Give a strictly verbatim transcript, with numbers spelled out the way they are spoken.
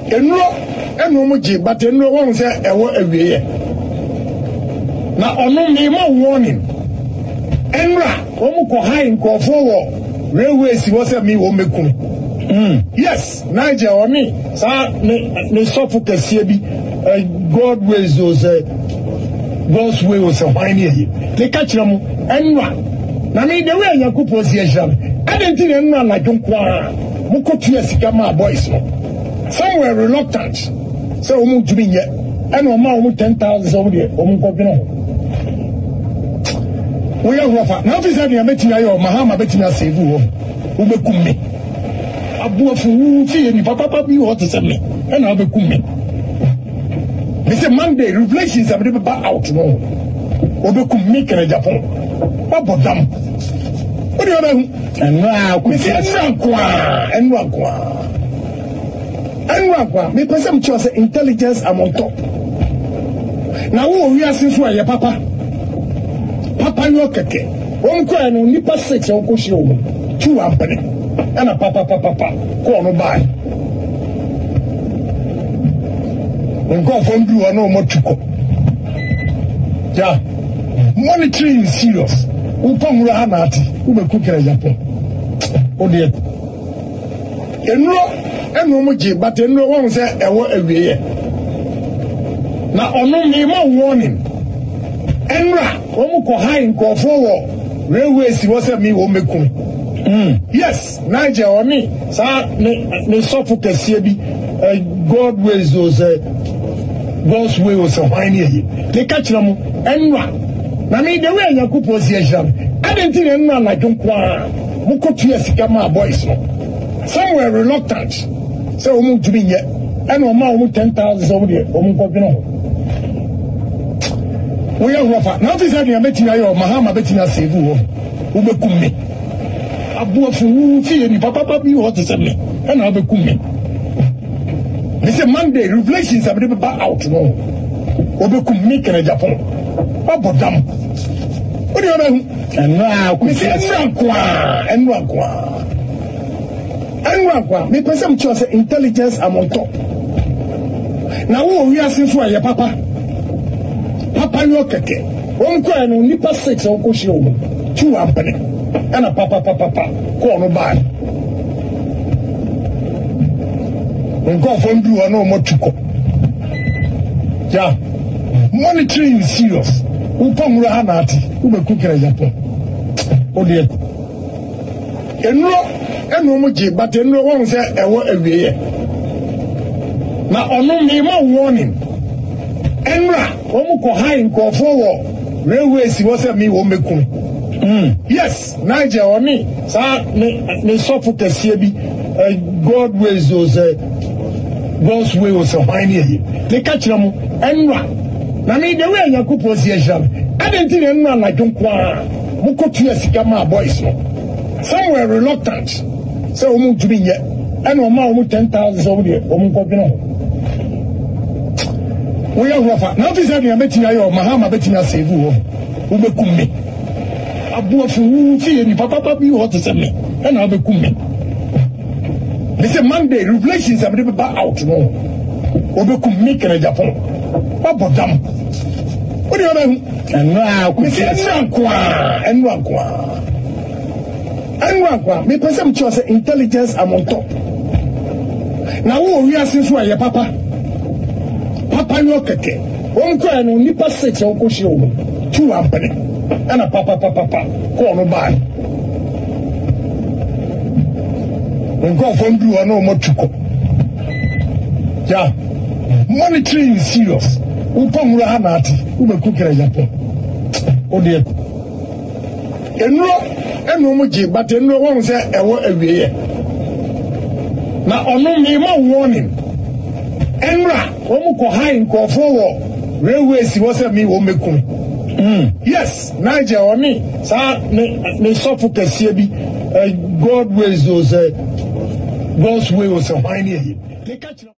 enro eno mo je but enro won say ewo awieye na ono me ma warning enra omo ko high nko for railway si wo say me wo mekum mm yes Niger or me sa ne sofu kese bi God ways those God's way was a wine here they catch them enra na me the way yakupo si ehram adenti enra na jonkwa mo ko tu asika ma boys no some were reluctant so omo dumi nye ena o ma omo ten thousand so de omo ko bino we are rofa na officer dey meeting ayo mahama betin asave wo wo bekum me abuafu wu fi ni papa papa bi wo to say me ena bekum me me say Monday revelations am dey back out no wo bekum me kere Japan babodam o de oba hu enwa ku say enwa kwa enwa kwa enwa kwa me person cho say intelligence am on top na wo wi asenso aye papa papa no keke won ko eno nipa six won ko hye wo two ampene ana papa papa papa ko no bai won go from do no mo tuko ja monitoring serious won pomura hanati wo be ku kere Japan o de enro eno mo je but enro won say ewo awieye na ono me ma warning enra omo ko high nko for railway si wo say me wo mekum mm yes Niger or me sa ne sofu kese bi God ways those God's way was a wine here they catch them enra na me the way yakupo si ehram adenti enra na jonkwa mo ko tu asika ma boys no some were reluctant so omo dumi nye ena o ma omo ten thousand so de omo ko bino we are rofa na officer dey meeting ayo mahama betin asave wo wo bekum me abuafu wu fi ni papa papa bi wo to say me ena bekum me me say Monday revelations am dey back out no wo bekum me kere Japan babodam o de oba hu enwa ku say enwa kwa enwa kwa enwa kwa me person cho say intelligence am on top na wo wi asenso aye papa papa no keke won ko eno nipa six won ko hye wo two ampene ana papa papa papa ko no bai won go from do no mo tuko ja monitoring serious won pomura hanati wo be ku kere Japan o de enro eno mo je but enro won say ewo awieye na ono me ma warning enra omo ko high nko for railway si wo say me wo mekum mm yes Niger or me sa ne sofu kese bi God ways those God's way was a wine here they catch them enra na me the way yakupo si ehram adenti enra na jonkwa mo ko tu asika ma boys no some were reluctant so omo dumi nye ena o ma omo ten thousand so de omo ko bino we are rofa na officer dey meeting ayo mahama betin asave wo wo bekum me abuafu wu fi ni papa papa bi wo to say me ena bekum me me say Monday revelations am dey back out no wo bekum me kere Japan babodam o de oba hu enwa ku say enwa kwa enwa kwa enwa kwa me person cho say intelligence am on top na wo wi asenso aye papa papa no keke won ko eno nipa six won ko hye wo two ampene ana papa papa papa ko no bai won go from do no mo tuko ja monitoring serious won pomura hanati wo be ku kere Japan o de enro eno mo je but enro won say ewo awieye na ono me ma warning enra omo ko high nko for railway si wo say me wo mekum mm yes Niger or me sa ne sofu kese bi God ways those God's way was a wine here they catch